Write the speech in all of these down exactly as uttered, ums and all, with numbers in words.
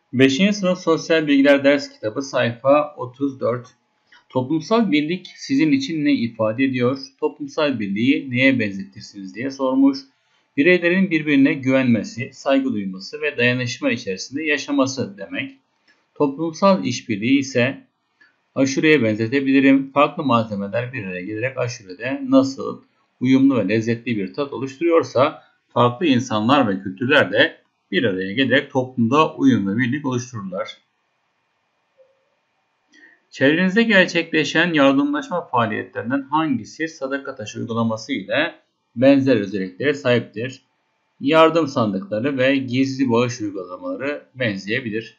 beşinci sınıf Sosyal Bilgiler Ders Kitabı sayfa otuz dört. Toplumsal birlik sizin için ne ifade ediyor? Toplumsal birliği neye benzetirsiniz diye sormuş. Bireylerin birbirine güvenmesi, saygı duyması ve dayanışma içerisinde yaşaması demek. Toplumsal işbirliği ise aşureye benzetebilirim. Farklı malzemeler bir araya gelerek aşurede nasıl uyumlu ve lezzetli bir tat oluşturuyorsa farklı insanlar ve kültürler de bir araya gelerek toplumda uyum ve birlik oluştururlar. Çevrenizde gerçekleşen yardımlaşma faaliyetlerinden hangisi sadaka taşı uygulaması ile benzer özelliklere sahiptir? Yardım sandıkları ve gizli bağış uygulamaları benzeyebilir.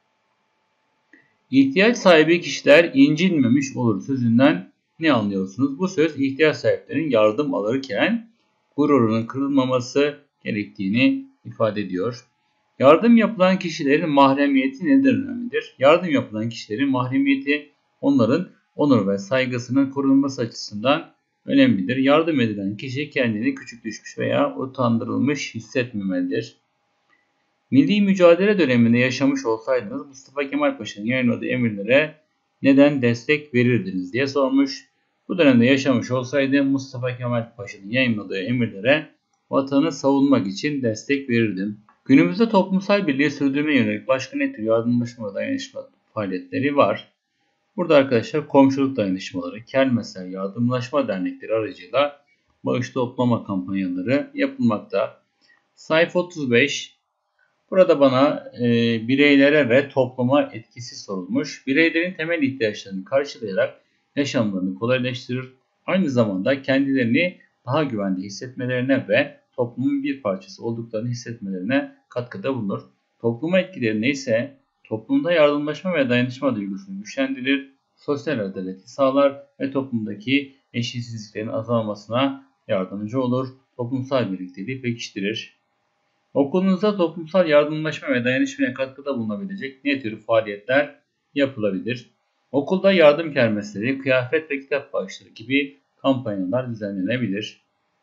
İhtiyaç sahibi kişiler incinmemiş olur sözünden ne anlıyorsunuz? Bu söz ihtiyaç sahiplerinin yardım alırken gururunun kırılmaması gerektiğini ifade ediyor. Yardım yapılan kişilerin mahremiyeti neden önemlidir? Yardım yapılan kişilerin mahremiyeti onların onur ve saygısının korunması açısından önemlidir. Yardım edilen kişi kendini küçük düşmüş veya utandırılmış hissetmemelidir. Milli mücadele döneminde yaşamış olsaydınız Mustafa Kemal Paşa'nın yayınladığı emirlere neden destek verirdiniz diye sormuş. Bu dönemde yaşamış olsaydım Mustafa Kemal Paşa'nın yayınladığı emirlere vatanı savunmak için destek verirdim. Günümüzde toplumsal birliği sürdürmeye yönelik başka ne tür yardımlaşma ve dayanışma faaliyetleri var? Burada arkadaşlar komşuluk dayanışmaları, kermesler, yardımlaşma dernekleri aracıyla bağış toplama kampanyaları yapılmakta. Sayfa otuz beş. Burada bana e, bireylere ve topluma etkisi sorulmuş. Bireylerin temel ihtiyaçlarını karşılayarak yaşamlarını kolaylaştırır. Aynı zamanda kendilerini daha güvende hissetmelerine ve toplumun bir parçası olduklarını hissetmelerine katkıda bulunur. Topluma etkileri ise toplumda yardımlaşma ve dayanışma duygusunu güçlendirir, sosyal adaleti sağlar ve toplumdaki eşitsizliklerin azalmasına yardımcı olur. Toplumsal birlikteliği pekiştirir. Okulunuzda toplumsal yardımlaşma ve dayanışmaya katkıda bulunabilecek ne tür faaliyetler yapılabilir? Okulda yardım kermesleri, kıyafet ve kitap bağışları gibi kampanyalar düzenlenebilir.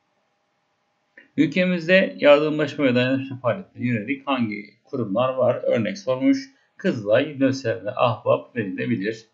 Ülkemizde yardımlaşma ve dayanışma faaliyetlerine yönelik hangi kurumlar var? Örnek sormuş. Kızılay, LÖSEV ve Ahbap verilebilir.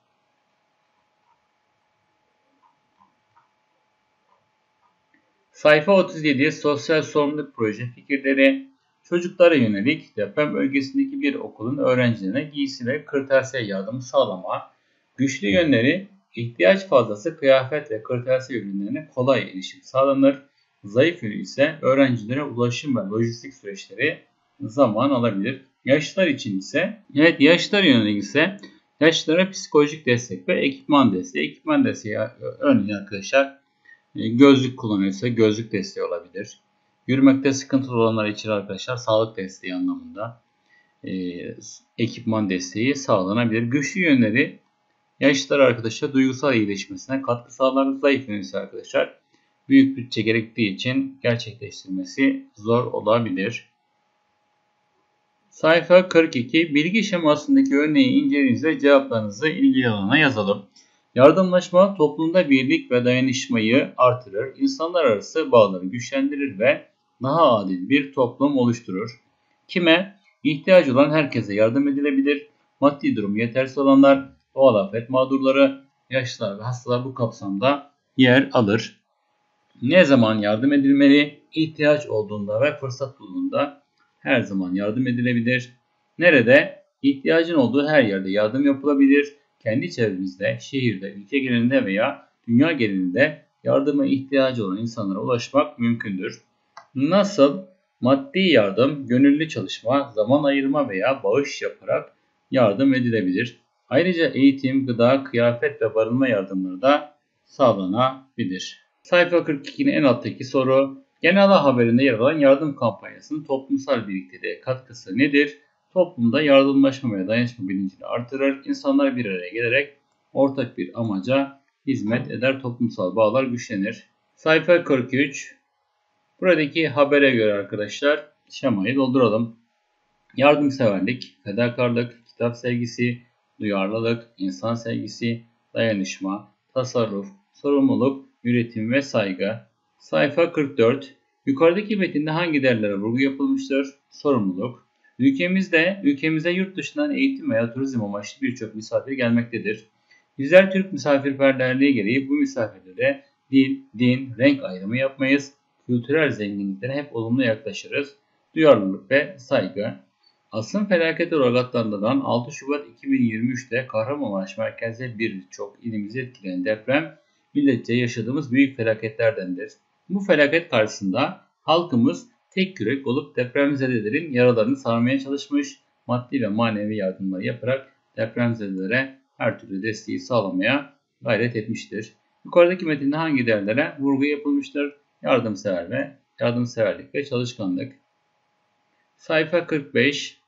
Sayfa otuz yedi. Sosyal sorumluluk proje fikirleri. Çocuklara yönelik deprem bölgesindeki bir okulun öğrencilerine giysi ve kırtasiye yardımı sağlama. Güçlü yönleri ihtiyaç fazlası kıyafet ve kırtasiye ürünlerine kolay erişim sağlanır. Zayıf yönü ise öğrencilere ulaşım ve lojistik süreçleri zaman alabilir. Yaşlılar için ise, evet yaşlılara yönelik ise yaşlılara psikolojik destek ve ekipman desteği. Ekipman desteği örneğin arkadaşlar gözlük kullanıyorsa gözlük desteği olabilir. Yürümekte sıkıntılı olanlar için arkadaşlar sağlık desteği anlamında e, ekipman desteği sağlanabilir. Güçlü yönleri yaşlılar arkadaşlar duygusal iyileşmesine katkı sağlar. Zayıf yönü ise arkadaşlar büyük bütçe gerektiği için gerçekleştirmesi zor olabilir. Sayfa kırk iki. Bilgi şemasındaki örneği inceleyiniz cevaplarınızı ilgili alana yazalım. Yardımlaşma toplumda birlik ve dayanışmayı artırır, insanlar arası bağları güçlendirir ve daha adil bir toplum oluşturur. Kime? İhtiyacı olan herkese yardım edilebilir. Maddi durumu yetersiz olanlar, doğal afet mağdurları, yaşlılar ve hastalar bu kapsamda yer alır. Ne zaman yardım edilmeli? İhtiyaç olduğunda ve fırsat bulunduğunda her zaman yardım edilebilir. Nerede? İhtiyacın olduğu her yerde yardım yapılabilir. Kendi çevremizde, şehirde, ülke genelinde veya dünya genelinde yardıma ihtiyacı olan insanlara ulaşmak mümkündür. Nasıl? Maddi yardım, gönüllü çalışma, zaman ayırma veya bağış yaparak yardım edilebilir. Ayrıca eğitim, gıda, kıyafet ve barınma yardımları da sağlanabilir. Sayfa kırk ikinin en alttaki soru. Genel haberinde yer alan yardım kampanyasının toplumsal birlikteliğe katkısı nedir? Toplumda yardımlaşma ve dayanışma bilincini artırır. İnsanlar bir araya gelerek ortak bir amaca hizmet eder. Toplumsal bağlar güçlenir. Sayfa kırk üç. Buradaki habere göre arkadaşlar şemayı dolduralım. Yardımseverlik, fedakarlık, kitap sevgisi, duyarlılık, insan sevgisi, dayanışma, tasarruf, sorumluluk, üretim ve saygı. Sayfa kırk dört. Yukarıdaki metinde hangi değerlere vurgu yapılmıştır? Sorumluluk. Ülkemizde, ülkemize yurt dışından eğitim veya turizm amaçlı birçok misafir gelmektedir. Bizler Türk misafirperverliği gereği bu misafirlere dil, din, renk ayrımı yapmayız. Kültürel zenginliklere hep olumlu yaklaşırız. Duyarlılık ve saygı. Asrın felaketi olarak adlandırılan altı Şubat iki bin yirmi üç'te Kahramanmaraş merkezli birçok ilimizi etkileyen deprem, milletçe yaşadığımız büyük felaketlerdendir. Bu felaket karşısında halkımız tek yürek olup depremzedelerin yaralarını sarmaya çalışmış, maddi ve manevi yardımlar yaparak depremzedelere her türlü desteği sağlamaya gayret etmiştir. Yukarıdaki metinde hangi değerlere vurgu yapılmıştır? Yardımsever ve yardımseverlik ve çalışkanlık. Sayfa kırk beş.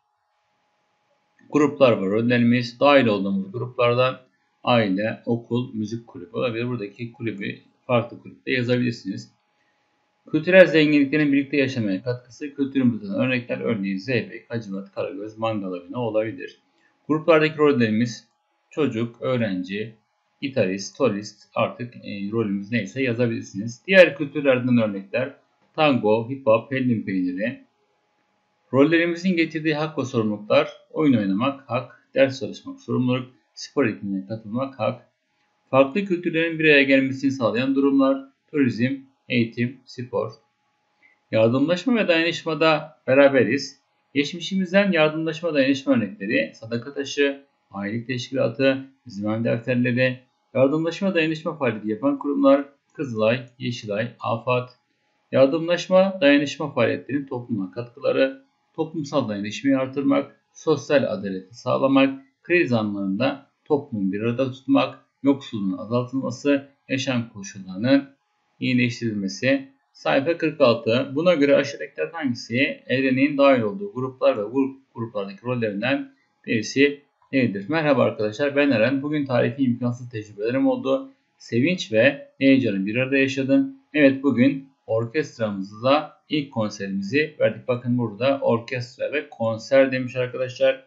Gruplar var. Rollerimiz dahil olduğumuz gruplardan aile, okul, müzik kulübü olabilir. Buradaki kulübü farklı kulüpte yazabilirsiniz. Kültürel zenginliklerin birlikte yaşamaya katkısı, kültürümüzden örnekler örneğin Zeybek, Hacivat, Karagöz, Mangal Avına olabilir. Gruplardaki rollerimiz çocuk, öğrenci, gitarist, solist, artık e, rolümüz neyse yazabilirsiniz. Diğer kültürlerden örnekler tango, hip hop, hellim peyniri. Rollerimizin getirdiği hak ve sorumluluklar: oyun oynamak, hak; ders çalışmak, sorumluluk; spor etkinliğine katılmak, hak; farklı kültürlerin bir araya gelmesini sağlayan durumlar: turizm, eğitim, spor. Yardımlaşma ve dayanışmada beraberiz. Geçmişimizden yardımlaşma dayanışma örnekleri: sadaka taşı, ailelik teşkilatı, zimam defterleri. Yardımlaşma dayanışma faaliyeti yapan kurumlar: Kızılay, Yeşilay, AFAD. Yardımlaşma dayanışma faaliyetlerinin topluma katkıları: toplumsal dayanışmayı artırmak, sosyal adaleti sağlamak, kriz anlarında toplumu bir arada tutmak, yoksulluğun azaltılması, yaşam koşullarının iyileştirilmesi. Sayfa kırk altı. Buna göre aşağıdakilerden hangisi Eren'in dahil olduğu gruplar ve grup, gruplardaki rollerinden birisi değildir? Merhaba arkadaşlar, ben Eren. Bugün tarifi imkansız tecrübelerim oldu. Sevinç ve heyecanı bir arada yaşadım. Evet, bugün orkestramızla ilk konserimizi verdik. Bakın burada orkestra ve konser demiş arkadaşlar.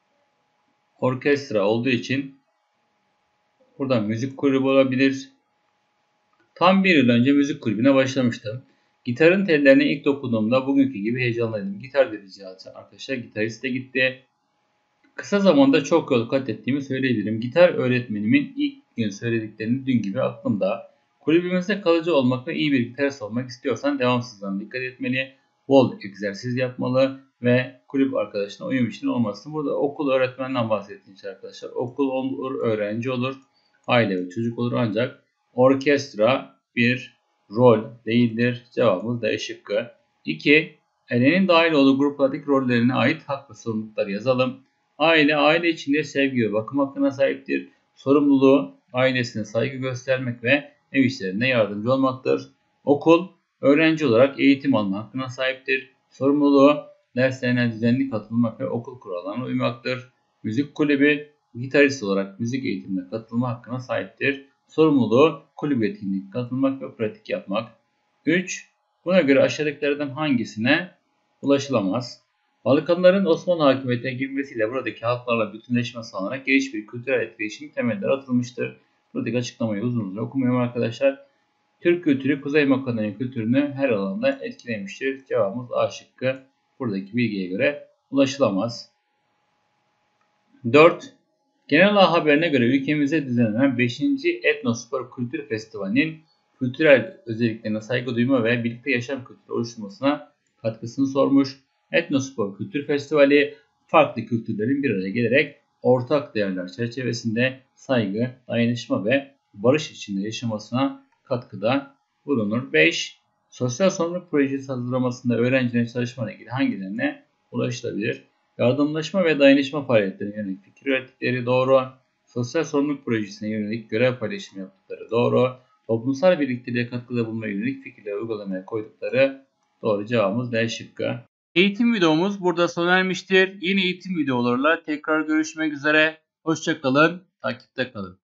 Orkestra olduğu için burada müzik kulübü olabilir. Tam bir yıl önce müzik kulübüne başlamıştım. Gitarın tellerine ilk dokunduğumda bugünkü gibi heyecanlıydım. Gitar dedi arkadaşlar. Gitarist de gitti. Kısa zamanda çok yol kat ettiğimi söyleyebilirim. Gitar öğretmenimin ilk gün söylediklerini dün gibi aklımda. Kulübümüzde kalıcı olmak ve iyi bir gitarist olmak istiyorsan devamsızlığına dikkat etmeli. Bol egzersiz yapmalı ve kulüp arkadaşına uyum için olmasın. Burada okul öğretmenden bahsettiğiniz arkadaşlar. Okul olur, öğrenci olur, aile ve çocuk olur, ancak orkestra bir rol değildir. Cevabımız D şıkkı. iki. Eren'in dahil olduğu gruplardaki rollerine ait hak ve sorumlulukları yazalım. Aile, aile içinde sevgi ve bakım hakkına sahiptir. Sorumluluğu, ailesine saygı göstermek ve ev işlerine yardımcı olmaktır. Okul, öğrenci olarak eğitim alma hakkına sahiptir. Sorumluluğu, derslerine düzenli katılmak ve okul kurallarına uymaktır. Müzik kulübü, gitarist olarak müzik eğitimine katılma hakkına sahiptir. Sorumluluğu, kulüp etkinliğine katılmak ve pratik yapmak. üç. Buna göre aşağıdakilerden hangisine ulaşılamaz? Balkanların Osmanlı hakimiyetine girmesiyle buradaki halklarla bütünleşme sağlanarak geniş bir kültürel etkileşim temelleri atılmıştır. Buradaki açıklamayı uzun uzun okumuyorum arkadaşlar. Türk kültürü Kuzey Makedonya kültürünü her alanda etkilemiştir. Cevabımız A şıkkı. Buradaki bilgiye göre ulaşılamaz. dört. Genel A haberine göre ülkemizde düzenlenen beşinci Etnospor Kültür Festivali'nin kültürel özelliklerine saygı duyma ve birlikte yaşam kültürü oluşturmasına katkısını sormuş. Etnospor Kültür Festivali farklı kültürlerin bir araya gelerek ortak değerler çerçevesinde saygı, dayanışma ve barış içinde yaşamasına katkıda bulunur. beş. Sosyal sorumluluk projesi hazırlamasında öğrencilerin çalışmayla ilgili hangilerine ulaşılabilir? Yardımlaşma ve dayanışma faaliyetlerine yönelik fikir ürettikleri doğru. Sosyal sorumluluk projesine yönelik görev paylaşımı yaptıkları doğru. Toplumsal birlikteliğe katkıda bulunmaya yönelik fikirleri uygulamaya koydukları doğru. Cevabımız D şıkkı. Eğitim videomuz burada sona ermiştir. Yeni eğitim videolarıyla tekrar görüşmek üzere. Hoşça kalın, takipte kalın.